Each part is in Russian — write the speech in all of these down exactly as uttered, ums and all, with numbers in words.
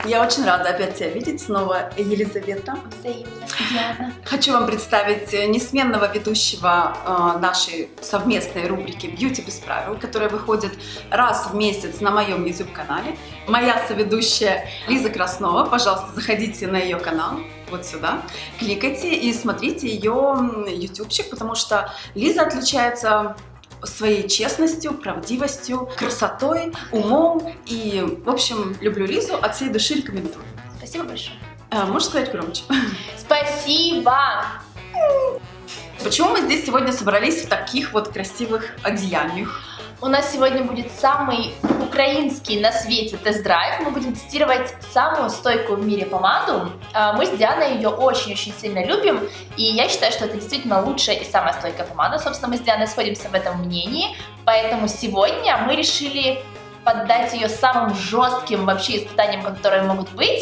Я очень рада опять тебя видеть снова, Елизавета. Взаимно, Диана. Хочу вам представить несменного ведущего э, нашей совместной рубрики «Бьюти без правил», которая выходит раз в месяц на моем YouTube-канале. Моя соведущая Лиза Краснова. Пожалуйста, заходите на ее канал, вот сюда, кликайте и смотрите ее ютубчик, потому что Лиза отличается своей честностью, правдивостью, красотой, умом. И, в общем, люблю Лизу, от всей души рекомендую. Спасибо большое. А, можешь сказать громче? Спасибо! Почему мы здесь сегодня собрались в таких вот красивых одеяниях? У нас сегодня будет самый украинский на свете тест-драйв. Мы будем тестировать самую стойкую в мире помаду. Мы с Дианой ее очень-очень сильно любим. И я считаю, что это действительно лучшая и самая стойкая помада. Собственно, мы с Дианой сходимся в этом мнении. Поэтому сегодня мы решили поддать ее самым жестким вообще испытаниям, которые могут быть.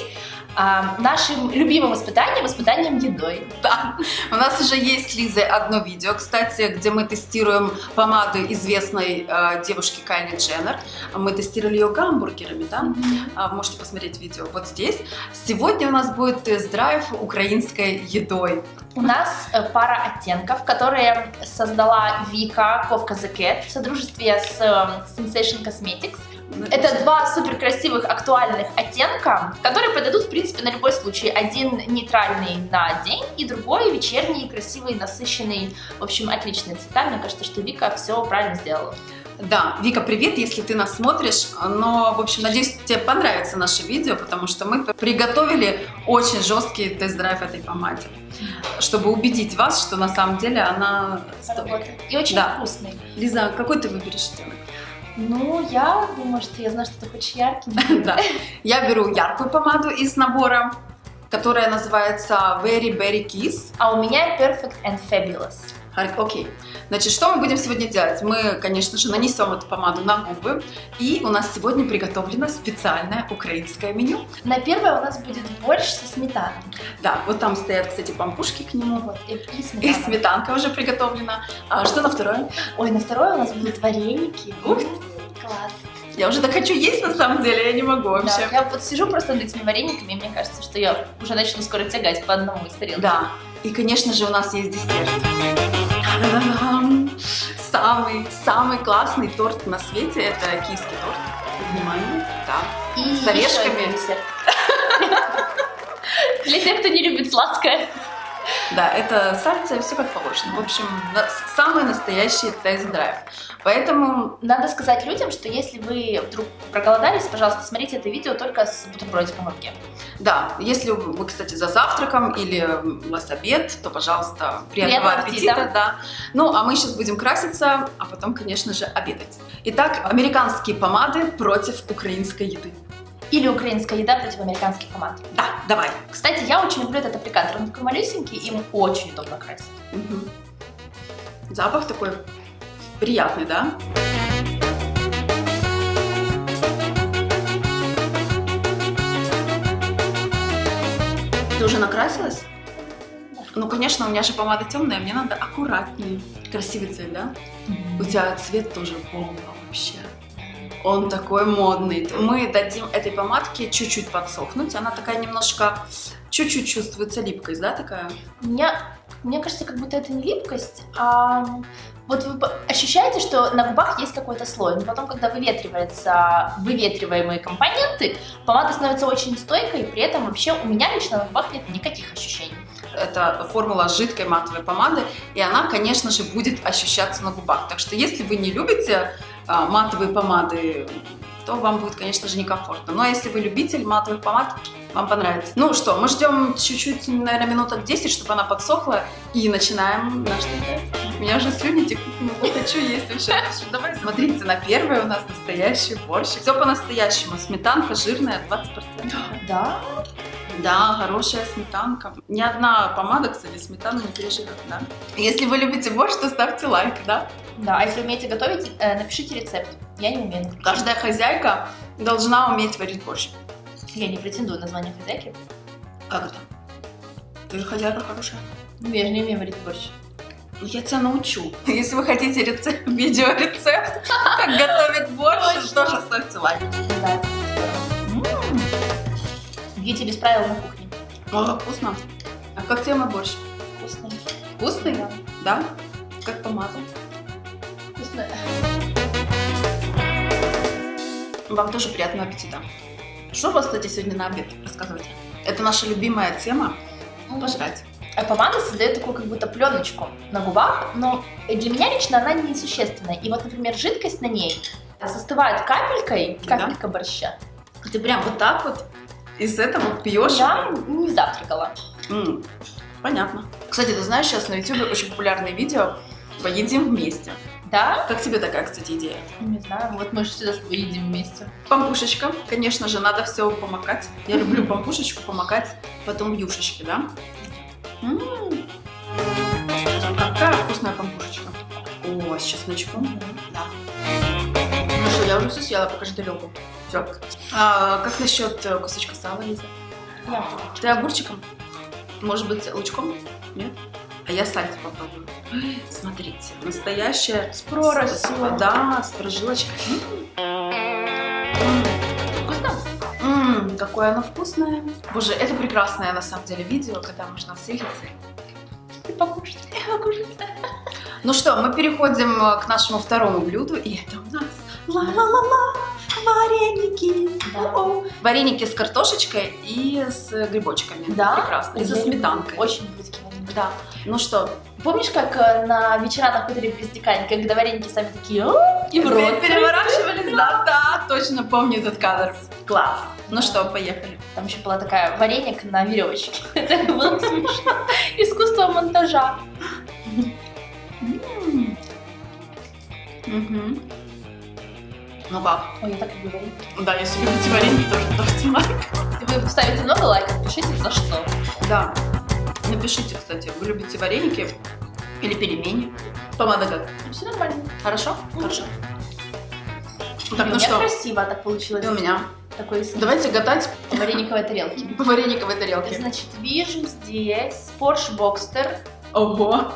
Нашим любимым испытанием, испытанием едой. Да, у нас уже есть с Лизой одно видео, кстати, где мы тестируем помаду известной э, девушки Кайли Дженнер. Мы тестировали ее гамбургерами, да? Mm-hmm. Можете посмотреть видео вот здесь. Сегодня у нас будет тест-драйв украинской едой. У нас пара оттенков, которые создала Вика Ковка The Cat в содружестве с Sensation Cosmetics. Это два супер красивых актуальных оттенка, которые подойдут, в принципе, на любой случай. Один нейтральный на день, и другой вечерний, красивый, насыщенный. В общем, отличные цвета. Мне кажется, что Вика все правильно сделала. Да, Вика, привет, если ты нас смотришь, но, в общем, надеюсь, тебе понравится наше видео, потому что мы приготовили очень жесткий тест-драйв этой помаде, чтобы убедить вас, что на самом деле она стойкая. И очень да. вкусный. Лиза, какой ты выберешь оттенок? Ну, я думаю, что я знаю, что ты хочешь яркий. Да, я беру яркую помаду из набора, которая называется Very Berry Kiss. А у меня Perfect and Fabulous. Окей. Значит, что мы будем сегодня делать? Мы, конечно же, нанесем эту помаду на губы. И у нас сегодня приготовлено специальное украинское меню. На первое у нас будет борщ со сметаной. Да, вот там стоят, кстати, пампушки к нему. Вот, и, и, и сметанка уже приготовлена. А что на второе? Ой, на второе у нас будут вареники. Ух! Класс. Я уже так хочу есть, на самом деле, я не могу вообще. Да, я вот сижу просто над этими варениками, и мне кажется, что я уже начну скоро тягать по одному из тарелки. Да, и, конечно же, у нас есть десерт. Самый-самый классный торт на свете – это киевский торт. Внимание, да. И с орешками. Десерт. Для тех, кто не любит сладкое. Да, это сальце, все как положено. В общем, самый настоящий тест-драйв. Поэтому... Надо сказать людям, что если вы вдруг проголодались, пожалуйста, смотрите это видео только с бутербродиком в руке. Да, если вы, кстати, за завтраком или у вас обед, то, пожалуйста, приятного аппетита. аппетита да. Ну, а мы сейчас будем краситься, а потом, конечно же, обедать. Итак, американские помады против украинской еды. Или украинская еда против американских помад. Да, давай. Кстати, я очень люблю этот аппликатор. Он такой малюсенький, им очень удобно красить. Угу. Запах такой приятный, да? Ты уже накрасилась? Да. Ну, конечно, у меня же помада темная, мне надо аккуратнее. Красивый цвет, да? Mm-hmm. У тебя цвет тоже бомба вообще. Он такой модный. Мы дадим этой помадке чуть-чуть подсохнуть. Она такая немножко, чуть-чуть чувствуется липкость, да, такая? Мне, мне кажется, как будто это не липкость, а вот вы ощущаете, что на губах есть какой-то слой, но потом, когда выветриваются выветриваемые компоненты, помада становится очень стойкой, и при этом вообще у меня лично на губах нет никаких ощущений. Это формула жидкой матовой помады, и она, конечно же, будет ощущаться на губах. Так что, если вы не любите а, матовые помады, то вам будет, конечно же, некомфортно. Но если вы любитель матовых помад, вам понравится. Ну что, мы ждем чуть-чуть, наверное, минуток десять, чтобы она подсохла, и начинаем наш тест. У меня уже слюни текут, не хочу есть вообще. Давай, смотрите, на первое у нас настоящий борщ. Все по-настоящему. Сметанка жирная, двадцать процентов. Да? Да, хорошая сметанка. Ни одна помада, кстати, сметану не переживет, да? Если вы любите борщ, то ставьте лайк, да? Да, а если умеете готовить, напишите рецепт. Я не умею. Каждая хозяйка должна уметь варить борщ. Я не претендую на звание хозяйки. Как это? Ты хозяйка хорошая? Ну, я же не умею варить борщ. Ну, я тебя научу. Если вы хотите рецепт, видеорецепт, как готовить борщ, тоже ставьте лайк. Да. Дети без правил на кухне. О, вкусно. А как тебе мой борщ? Вкусный. Вкусный? Да. Да? Как помада. Вкусный. Вам тоже приятного аппетита. Что у вас, кстати, сегодня на обед? Рассказывайте. Это наша любимая тема. Пожрать. А помада создает такую как будто пленочку на губах, но для меня лично она несущественная. И вот, например, жидкость на ней застывает капелькой, капелька да? борща. Ты прям вот так вот из этого пьешь? Я не завтракала. М-м, понятно. Кстати, ты знаешь, сейчас на ютубе очень популярные видео «Поедим вместе». Да? Как тебе такая, кстати, идея? Не знаю, вот мы же всегда с тобой едим вместе. Пампушечка, конечно же, надо все помакать. Я люблю пампушечку помакать, потом юшечки, да? М-м-м. Какая вкусная пампушечка. О, с чесночком. Да. Ну что, я уже все съела, покажи тарелку. Все. А, как насчет кусочка сала, Лиза? Да. Ты огурчиком? Может быть, лучком? Нет? А я сальце попробую. Смотрите, настоящая с проростью. Да, с прожилочкой. Вкусно? Ммм, какое оно вкусное. Боже, это прекрасное на самом деле видео, когда можно встретиться и покушать. И покушать. Ну что, мы переходим к нашему второму блюду, и это у нас ла-ла-ла-ла, вареники. Да. Вареники с картошечкой и с грибочками. Да? Прекрасно. И со сметанкой. Очень близкие вареники. Да. Ну что? Помнишь, как на вечера на хуторе близ Дикани, когда вареники сами такие и в рот переворачивались? Да, да, точно помню этот кадр. Класс. Ну что, поехали. Там еще была такая вареник на веревочке. Это было смешно. Искусство монтажа. Ну как? Ой, я так люблю вареники. Да, если любите вареники, тоже ставьте лайк. Если вы ставите много лайков, пишите за что. Да. Напишите, кстати, вы любите вареники или пельмени? Помада как? Все нормально. Хорошо? Mm-hmm. Хорошо. У так, меня ну что? Красиво так получилось. И у меня. Такой Давайте гадать по варениковой тарелке. По варениковой тарелке. Значит, вижу здесь Porsche Boxster. Ого!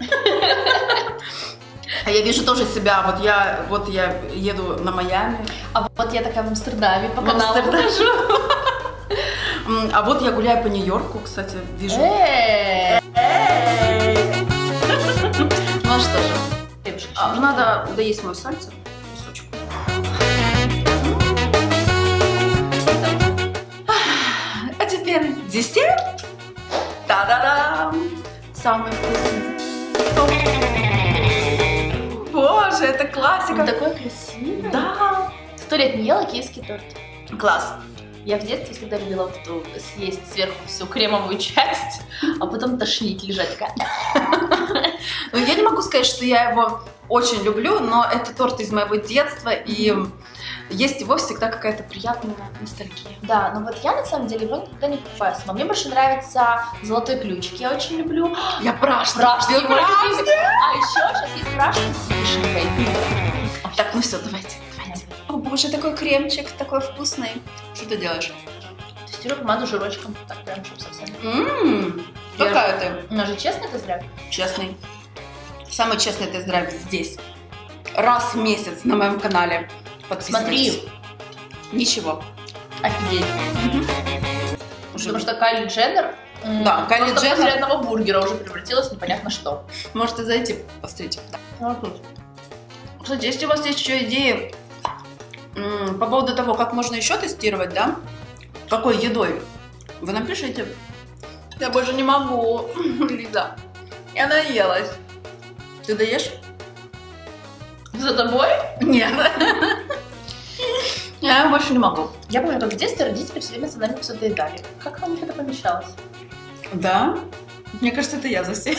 А я вижу тоже себя, вот я, вот я еду на Майами. А вот я такая в Амстердаме по В каналу Амстердаме. хожу. А вот я гуляю по Нью-Йорку, кстати, вижу. Эй! Ну а что же? А, надо доесть мое сальце. Кусочек. А теперь десерт. Та-да-дам! Самый вкусный. Боже, это классика. Он такой красивый. Да. Сто лет не ела киевский торт. Класс. Я в детстве всегда любила вот эту съесть сверху всю кремовую часть, а потом тошнить, лежать такая. Ну, я не могу сказать, что я его очень люблю, но это торт из моего детства, и есть его всегда какая-то приятная ностальгия. Да, но вот я на самом деле его никогда не покупаю сама. Мне больше нравится золотой ключик, я очень люблю. Я пражский. Пражский, мой любимый. А еще сейчас есть пражский с вишенкой. Так, ну все, давайте, давайте. О боже, такой кремчик, такой вкусный. Что ты делаешь? Тестирую помаду жирочком, так прям, чтобы совсем. Ммм, какая ты? У нас же честный тест-драйв? Честный. Самый честный тест-драйв здесь. Раз в месяц на моем канале. Подписывайтесь. Смотри. Ничего. Офигеть. Уже Потому что Кайли Дженнер, да, Кайли Дженнер после одного бургера уже превратилась в непонятно что. Можете зайти, посмотрите. Вот тут. Кстати, если у вас есть еще идеи по поводу того, как можно еще тестировать, да? Какой едой? Вы напишите. Я больше не могу, Лиза. Я наелась. Ты доешь? За тобой? Нет. Я больше не могу. Я помню, как в детстве родители все время за нами все доедали. Как вам это помещалось? Да? Мне кажется, это я засела.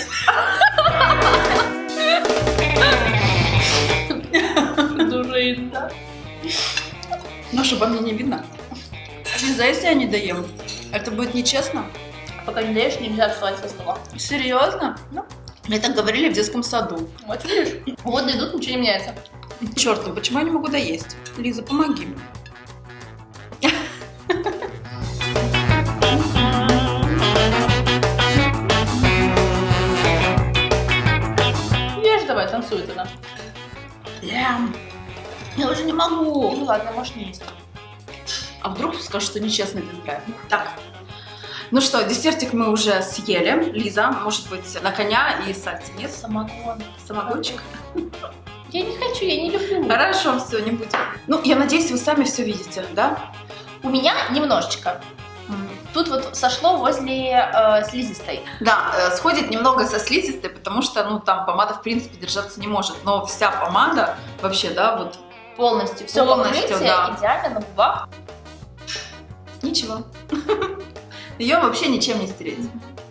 Дурында. Ну, чтобы мне не видно. Лиза, если я не доем, это будет нечестно. Пока не даешь, нельзя вставать со стола. Серьезно? Ну. Мне так говорили в детском саду. Вот видишь, годы идут, ничего не меняется. Черт, ну почему я не могу доесть? Лиза, помоги мне. Ешь давай, танцует она. Я, я уже не могу. Ну ладно, можешь не есть. А вдруг скажут, что нечестный тест-драйв? Так. Ну что, десертик мы уже съели. Лиза, может быть, на коня и сальце нет? Самогон. Самогончик? Я не хочу, я не люблю. Хорошо, все, не будем. Ну, я надеюсь, вы сами все видите, да? У меня немножечко. Тут вот сошло возле э, слизистой. Да, э, сходит немного со слизистой, потому что, ну, там помада, в принципе, держаться не может. Но вся помада вообще, да, вот... Полностью, все покрытие да. идеально на губах. Ничего. Ее вообще ничем не стереть.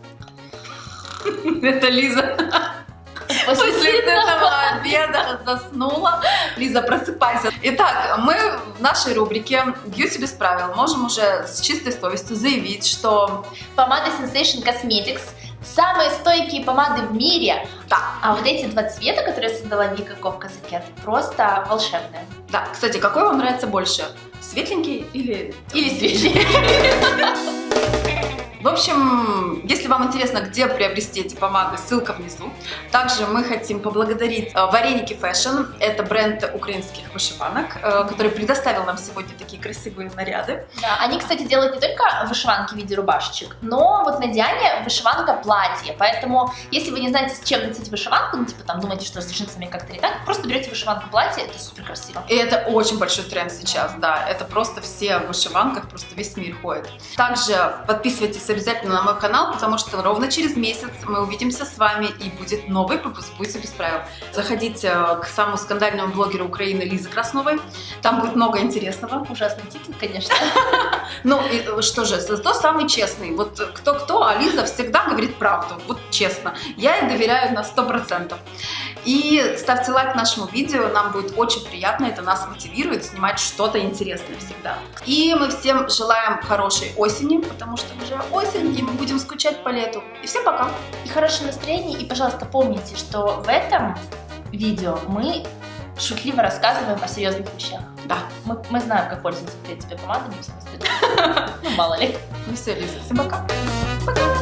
Это Лиза. После этого обеда заснула. Лиза, просыпайся. Итак, мы в нашей рубрике «Бьюти без правил» можем уже с чистой совестью заявить, что помада Sensation Cosmetics самые стойкие помады в мире. Да. А вот эти два цвета, которые создала Вика Ковка-Закет, просто волшебные. Да, кстати, какой вам нравится больше? Светленький или... Или светленький? В общем, если вам интересно, где приобрести эти помады, ссылка внизу. Также мы хотим поблагодарить Вареники Fashion. Это бренд украинских вышиванок, который предоставил нам сегодня такие красивые наряды. Да, они, кстати, делают не только вышиванки в виде рубашечек, но вот на Диане вышиванка платье. Поэтому, если вы не знаете, с чем носить вышиванку, ну, типа, там, думаете, что с джинсами как-то не так, просто берете вышиванку платье, это супер красиво. И это очень большой тренд сейчас, да. Это просто все в вышиванках, просто весь мир ходит. Также подписывайтесь обязательно на мой канал, потому что ровно через месяц мы увидимся с вами и будет новый выпуск «Бьюти без правил». Заходите к самому скандальному блогеру Украины Лизе Красновой, там будет много интересного. Ужасный титул, конечно. Ну и что же, зато самый честный. Вот кто-кто, а Лиза всегда говорит правду, вот честно. Я ей доверяю на сто процентов. И ставьте лайк нашему видео, нам будет очень приятно, это нас мотивирует снимать что-то интересное всегда. И мы всем желаем хорошей осени, потому что уже осень, и мы будем скучать по лету. И всем пока! И хорошего настроения, и, пожалуйста, помните, что в этом видео мы шутливо рассказываем о серьезных вещах. Да. Мы, мы знаем, как пользоваться, в принципе, помадами, в смысле. Ну, мало ли. Ну все, Лиза, всем пока! Пока!